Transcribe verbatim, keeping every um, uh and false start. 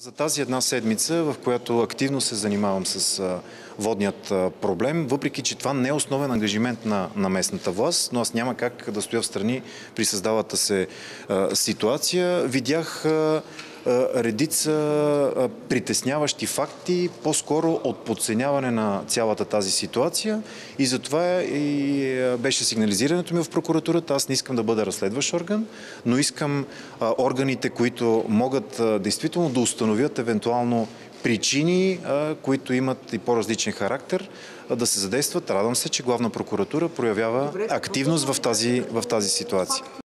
За тази една седмица, в която активно се занимавам с водният проблем, въпреки че това не е основен ангажимент на, на местната власт, но аз няма как да стоя в страни при създалата се а, ситуация, видях а, а, редица а, притесняващи факти, по-скоро от подценяване на цялата тази ситуация, и затова и а, беше сигнализирането ми в прокуратурата. Аз не искам да бъда разследващ орган, но искам а, органите, които могат а, действително да установят евентуално причини, които имат и по-различен характер, да се задействат. Радвам се, че Главна прокуратура проявява активност в тази, в тази ситуация.